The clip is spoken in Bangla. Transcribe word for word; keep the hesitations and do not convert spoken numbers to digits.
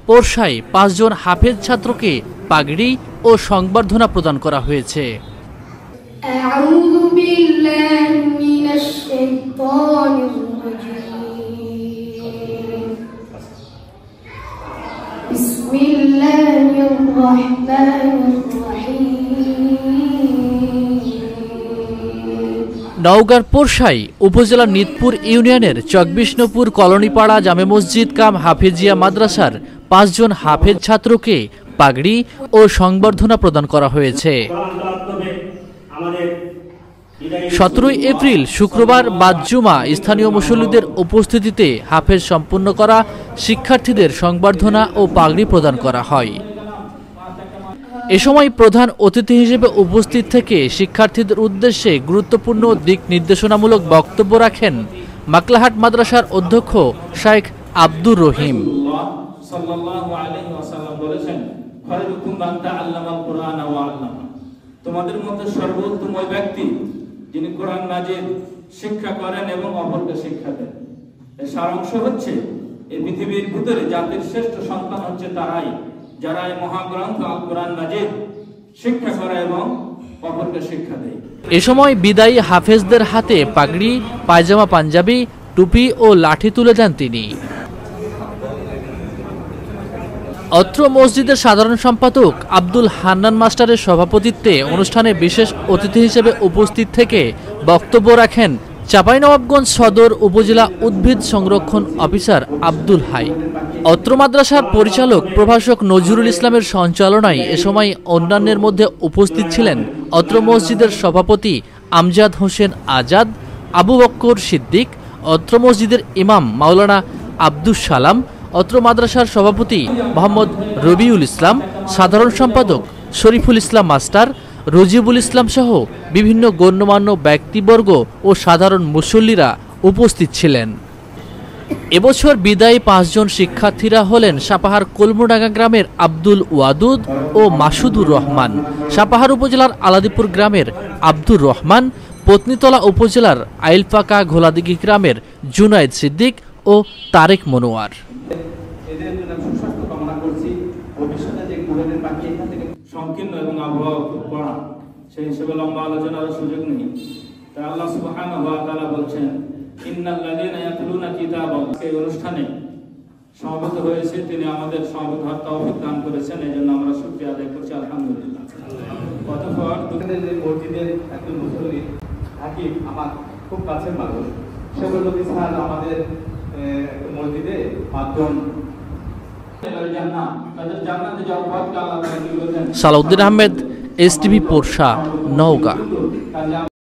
পোরশায় পাঁচজন হাফেজ ছাত্রকে পাগড়ি ও সংবর্ধনা প্রদান করা হয়েছে। নওগাঁর পোরশায় উপজেলার নিতপুর ইউনিয়নের চকবিষ্ণুপুর কলোনিপাড়া জামে মসজিদ কাম হাফেজিয়া মাদ্রাসার পাঁচজন হাফেজ ছাত্রকে পাগড়ি ও সংবর্ধনা প্রদান করা হয়েছে। সতেরোই এপ্রিল শুক্রবার বাদ জুমা স্থানীয় মুসল্লিদের উপস্থিতিতে হাফেজ সম্পন্ন করা শিক্ষার্থীদের সংবর্ধনা ও পাগড়ি প্রদান করা হয়। এ সময় প্রধান অতিথি হিসেবে উপস্থিত থেকে শিক্ষার্থীদের উদ্দেশ্যে গুরুত্বপূর্ণ দিক নির্দেশনামূলক বক্তব্য রাখেন মাকলাহাট মাদ্রাসার অধ্যক্ষ শাইখ আব্দুর রহিম। তোমাদের মধ্যে সর্বোত্তম ওই ব্যক্তি যিনি কোরআন মাজিদ শিক্ষা করেন এবং অপরকে শিক্ষা দেন। এর সারাংশ হচ্ছে এই পৃথিবীর ভিতরে জাতির শ্রেষ্ঠ সন্তান হচ্ছে তারাই যারা এই মহাগ্রন্থ আল কোরআন মাজিদ শিক্ষা করে এবং অপরকে শিক্ষা দেয়। এ সময় বিদায়ী হাফেজদের হাতে পাগড়ি, পায়জামা, পাঞ্জাবি, টুপি ও লাঠি তুলে দেন তিনি। অত্র মসজিদের সাধারণ সম্পাদক আব্দুল হান্নান মাস্টারের সভাপতিত্বে অনুষ্ঠানে বিশেষ অতিথি হিসেবে উপস্থিত থেকে বক্তব্য রাখেন চাঁপাইনবাবগঞ্জ সদর উপজেলা উদ্ভিদ সংরক্ষণ অফিসার আব্দুল হাই। অত্র মাদ্রাসার পরিচালক প্রভাষক নজরুল ইসলামের সঞ্চালনায় এ সময় অন্যান্যের মধ্যে উপস্থিত ছিলেন অত্র মসজিদের সভাপতি আমজাদ হোসেন আজাদ, আবু বক্কর সিদ্দিক, অত্র মসজিদের ইমাম মাওলানা আব্দুস সালাম, অত্র মাদ্রাসার সভাপতি মোহাম্মদ রবিউল ইসলাম, সাধারণ সম্পাদক শরীফুল ইসলাম মাস্টার, রজিবুল ইসলাম সহ বিভিন্ন গণ্যমান্য ব্যক্তিবর্গ ও সাধারণ মুসল্লিরা উপস্থিত ছিলেন। এবছর বিদায়ী পাঁচজন শিক্ষার্থীরা হলেন সাপাহার কলমডাঙ্গা গ্রামের আব্দুল ওয়াদুদ ও মাসুদুর রহমান, সাপাহার উপজেলার আলাদিপুর গ্রামের আব্দুর রহমান, পত্নীতলা উপজেলার আইলপাকা ঘোলাদিঘি গ্রামের জুনায়েদ সিদ্দিক ও তারেক মনোয়ার। সংকীর্ণ এবং আবহাওয়া খুব কড়া, সেই হিসেবে লম্বা আলোচনার সুযোগ নেই। তাই আল্লাহ সুবহানাহু ওয়া তাআলা বলছেন, ইন্নাল লাযীনা ইয়াতলুনা কিতাবাল্লাহ। এই অনুষ্ঠানে সমবেত হয়েছে, তিনি আমাদের সমবেত হওয়ার তৌফিক দান করেছেন, এই জন্য আমরা শুকরিয়া আদায় করছি, আলহামদুলিল্লাহ। অতঃপর মসজিদের একজন মুসল্লি হাকিম আমার খুব কাছের মানুষ, সেগুলো স্যার আমাদের মসজিদে পাঁচজন সালাউদ্দিন আহমেদ, এস টিভি পোরশা, নওগাঁ।